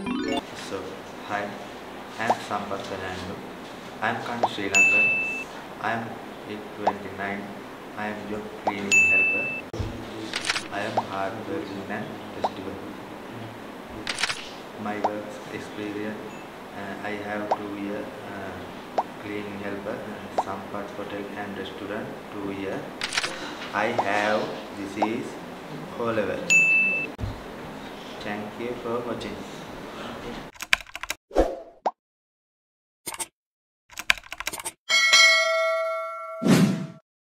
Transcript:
So, hi, I am Sampath Fernando. I am from Sri Lanka. I am 29. I am your cleaning helper. I am hard working and festival. My work experience, I have 2 year cleaning helper, Sampath hotel and restaurant 2 year. I have this is O level. Thank you for watching.